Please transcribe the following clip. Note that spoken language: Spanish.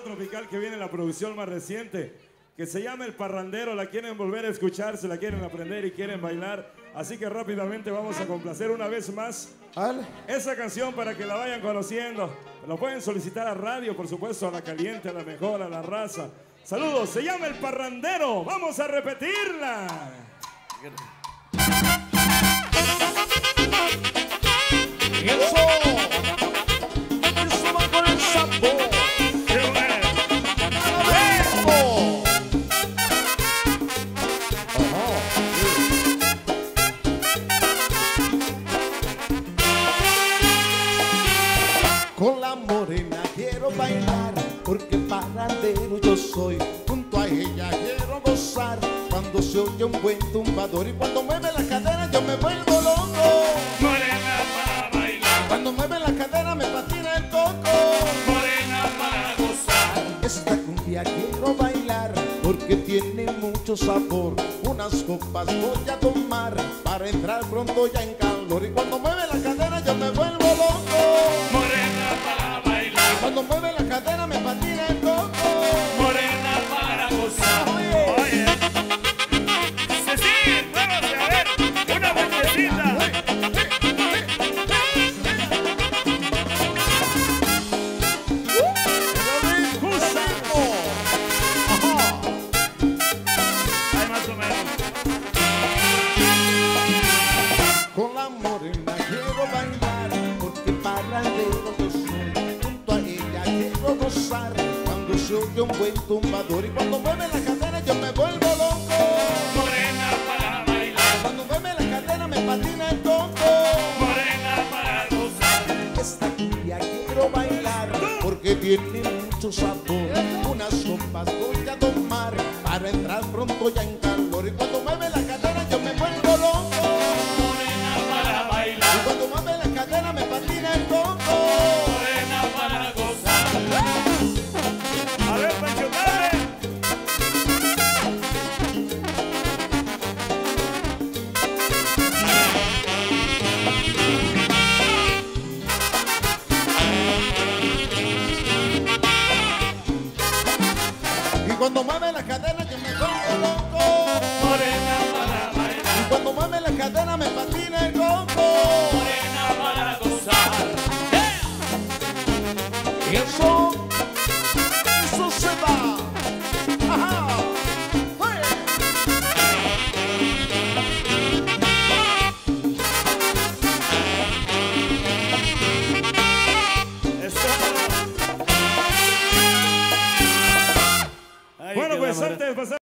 tropical que viene en la producción más reciente, que se llama El Parrandero. La quieren volver a escuchar, se la quieren aprender y quieren bailar. Así que rápidamente vamos a complacer una vez más esa canción para que la vayan conociendo. Lo pueden solicitar a radio, por supuesto, a La Caliente, a La Mejor, a La Raza. Saludos, se llama El Parrandero. Vamos a repetirla. Eso va con el sabor. Con la morena quiero bailar, porque parrandero yo soy. Junto a ella quiero gozar, cuando se oye un buen tumbador. Y cuando mueve la cadera yo me vuelvo loco. Morena para bailar, cuando mueve la cadera me patina el coco. Morena para gozar, esta cumbia quiero bailar, porque tiene mucho sabor. Unas copas voy a tomar, para entrar pronto ya en calor. Y cuando mueve la cadera yo me vuelvo loco. Morena para bailar, cuando mueve la cadera me patina el coco. Morena para gozar. Oye, Cecil, muévase, a ver, una vueltecita. Ahí más o menos. Con la morena quiero bailar, porque parrandero yo soy. Junto a ella quiero gozar, cuando se oye un buen tumbador. Y cuando mueve la cadera yo me vuelvo loco. Morena para bailar, cuando mueve la cadera me patina el coco. Morena para gozar. Esta cumbia quiero bailar, porque tiene mucho sabor. Unas copas voy a tomar, para entrar pronto ya en calor. Y cuando mueve la cadera yo me vuelvo loco. Morena para bailar, y cuando mueve la cadera me patina el coco. Morena para gozar. A ver, Pancho Padre. Y cuando mueve la cadera yo me vuelvo loco. Morena para bailar, y cuando mueve la cadera me patina el coco. Morena para gozar. Y eso se va. Ajá. Bueno, pues antes de pasar